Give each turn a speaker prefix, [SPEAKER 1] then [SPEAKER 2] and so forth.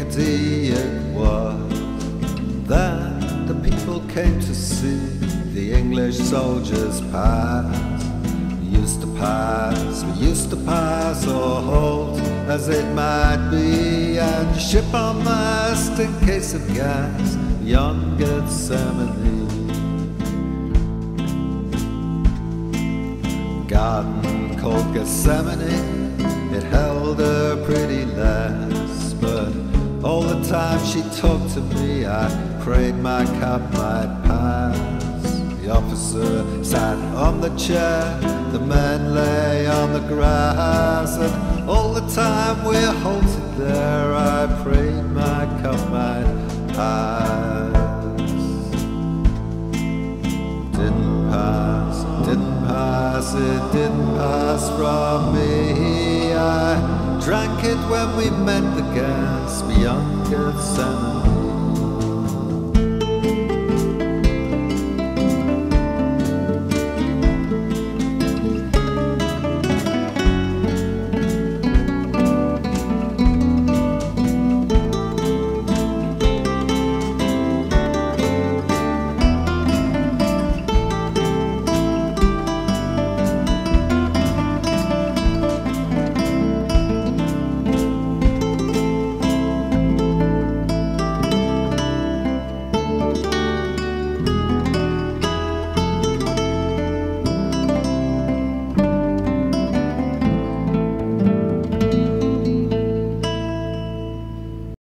[SPEAKER 1] Picardy it was. Then the people came to see the English soldiers pass. We used to pass or halt, as it might be, and ship our mast in case of gas beyond Gethsemane. Garden called Gethsemane, it held a pretty lass, but all the time she talked to me, I prayed my cup might pass. The officer sat on the chair, the men lay on the grass, and all the time we're halted there, I prayed my cup might pass. Didn't pass, it didn't pass from me. I drank it when we met the gas beyond Gethsemane.